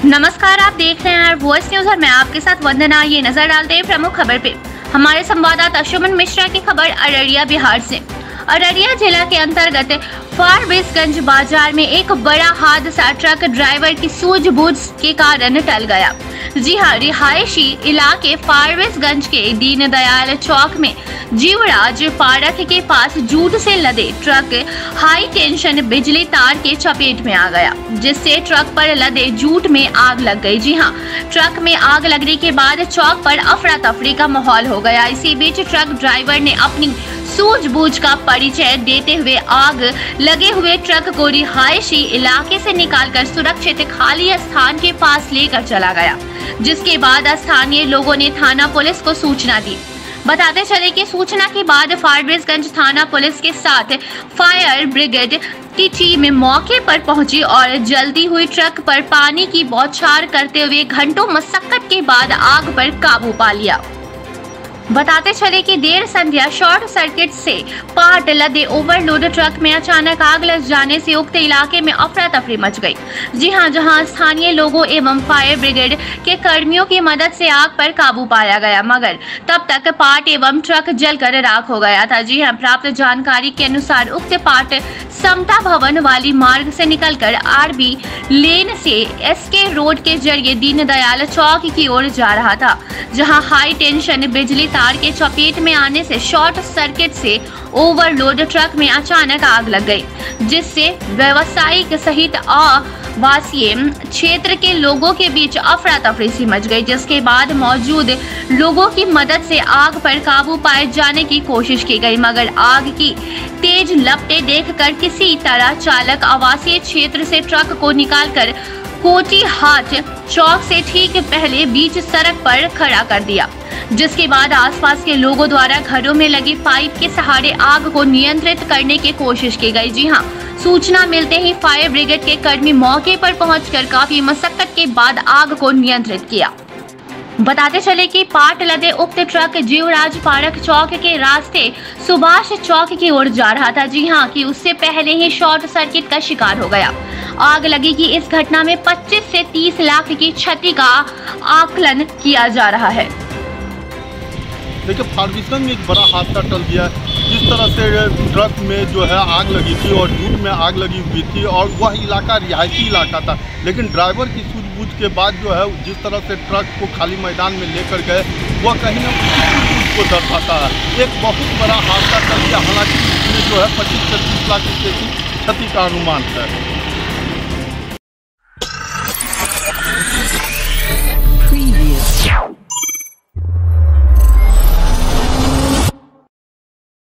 नमस्कार, आप देख रहे हैं वॉइस न्यूज और मैं आपके साथ वंदना। ये नजर डालते हैं प्रमुख खबर पे। हमारे संवाददाता अशुमन मिश्रा की खबर अररिया बिहार से। अररिया जिला के अंतर्गत फारबिसगंज बाजार में एक बड़ा हादसा ट्रक ड्राइवर की सूझबूझ के कारण टल गया। जी हां, रिहायशी इलाके फारबिसगंज के दीनदयाल चौक में जीवराज पार्क के पास जूट से लदे ट्रक हाई टेंशन बिजली तार के चपेट में आ गया, जिससे ट्रक पर लदे जूट में आग लग गई। जी हां, ट्रक में आग लगने के बाद चौक पर अफरा तफरी का माहौल हो गया। इसी बीच ट्रक ड्राइवर ने अपनी सूझबूझ का परिचय देते हुए आग लगे हुए ट्रक को रिहायशी इलाके से निकालकर सुरक्षित खाली स्थान के पास लेकर चला गया, जिसके बाद स्थानीय लोगों ने थाना पुलिस को सूचना दी। बताते चले कि सूचना के बाद फारबिसगंज थाना पुलिस के साथ फायर ब्रिगेड की टीम मौके पर पहुंची और जल्दी हुई ट्रक पर पानी की बौछार करते हुए घंटों मशक्कत के बाद आग पर काबू पा लिया। बताते चले कि देर संध्या शॉर्ट सर्किट से पार्ट लदे ओवरलोड ट्रक में अचानक आग लग जाने से उक्त इलाके में अफरा तफरी मच गई। जी हां, जहां स्थानीय लोगों एवं फायर ब्रिगेड के कर्मियों की मदद से आग पर काबू पाया गया, मगर तब तक पार्ट एवं ट्रक जलकर राख हो गया था। जी हां, प्राप्त जानकारी के अनुसार उक्त पार्ट समता भवन वाली मार्ग से निकलकर आरबी लेन से एसके रोड के जरिए दीनदयाल चौक की ओर जा रहा था, जहां हाई टेंशन बिजली तार के चपेट में आने से शॉर्ट सर्किट से ओवरलोड ट्रक में अचानक आग लग गई, जिससे व्यावसायिक सहित आवासीय क्षेत्र के लोगों के बीच अफरा तफरी सी मच गई। जिसके बाद मौजूद लोगों की मदद से आग पर काबू पाए जाने की कोशिश की गई, मगर आग की तेज लपटें देखकर किसी तरह चालक आवासीय क्षेत्र से ट्रक को निकालकर कोटी हाट चौक से ठीक पहले बीच सड़क पर खड़ा कर दिया, जिसके बाद आसपास के लोगों द्वारा घरों में लगी पाइप के सहारे आग को नियंत्रित करने की कोशिश की गई। जी हां, सूचना मिलते ही फायर ब्रिगेड के कर्मी मौके पर पहुंचकर काफी मशक्कत के बाद आग को नियंत्रित किया। बताते चले कि पार्ट लदे उक्त ट्रक जीवराज पार्क चौक के रास्ते सुभाष चौक की ओर जा रहा था। जी हां, कि उससे पहले ही शॉर्ट सर्किट का शिकार हो गया। आग लगी कि इस घटना में 25 से 30 लाख की क्षति का आकलन किया जा रहा है। देखिए, फारबिसगंज में एक बड़ा हादसा टल गया। जिस तरह से ट्रक में जो है आग लगी थी और जूट में आग लगी हुई थी और वह इलाका रिहायशी इलाका था, लेकिन ड्राइवर की सूझबूझ के बाद जो है जिस तरह से ट्रक को खाली मैदान में लेकर गए, वह कहीं ना कहीं सूझबूझ को दर्शाता है। एक बहुत बड़ा हादसा टल गया। हालांकि इसमें जो है 25 से 30 लाख रुपये की क्षति का अनुमान है।